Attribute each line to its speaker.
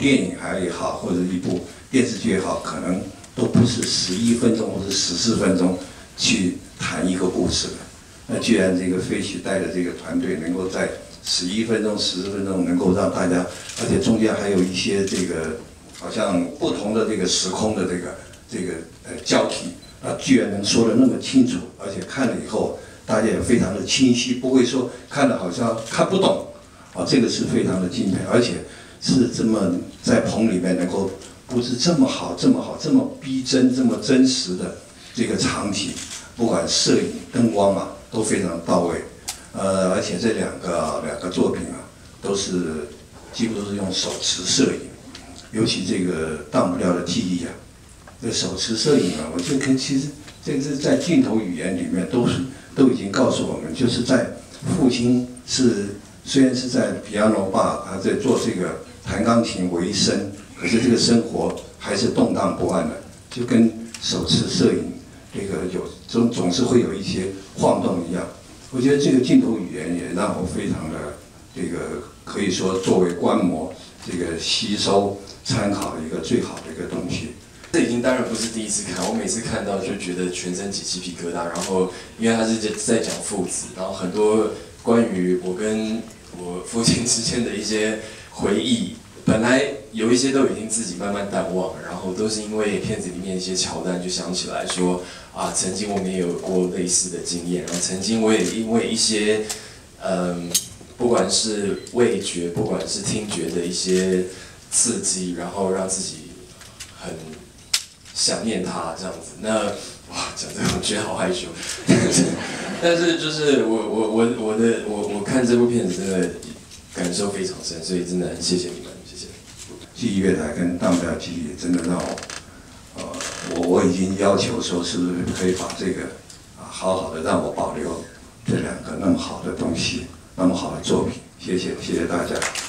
Speaker 1: 电影也好，或者一部电视剧也好，可能都不是11分钟或者14分钟去谈一个故事的。那既然这个飞曲带的这个团队能够在11分钟、14分钟能够让大家，而且中间还有一些这个好像不同的这个时空的这个交替，居然能说得那么清楚，而且看了以后大家也非常的清晰，不会说看了好像看不懂，这个是非常的敬佩，而且是这么在棚里面能够布置这么好、这么好、这么逼真、这么真实的这个场景，不管摄影、灯光都非常到位。而且这两个作品都是几乎都是用手持摄影，尤其这个当不了的记忆这手持摄影我觉得其实这个是在镜头语言里面都已经告诉我们，就是在父亲虽然是在 piano bar 他在做这个弹钢琴为生，可是这个生活还是动荡不安的，就跟手持摄影这个总是会有一些晃动一样。我觉得这个镜头语言也让我非常的这个可以说作为观摩这个吸收参考的一个最好的一个东西。
Speaker 2: 这已经当然不是第一次看，我每次看到就觉得全身起鸡皮疙瘩。然后因为他是在讲父子，然后很多关于我跟我父亲之间的一些回忆，本来有一些都已经自己慢慢淡忘了，然后都是因为片子里面一些桥段就想起来说曾经我们也有过类似的经验，然后曾经我也因为一些不管是味觉，不管是听觉的一些刺激，然后让自己很想念他这样子。那讲这个我觉得好害羞，但是就是我看这部片子真的感受非常深，所以真的很谢谢你们，谢谢。
Speaker 1: 记忆月台跟当不了记忆真的让我已经要求说，是不是可以把这个好好的让我保留这两个那么好的东西，那么好的作品。谢谢大家。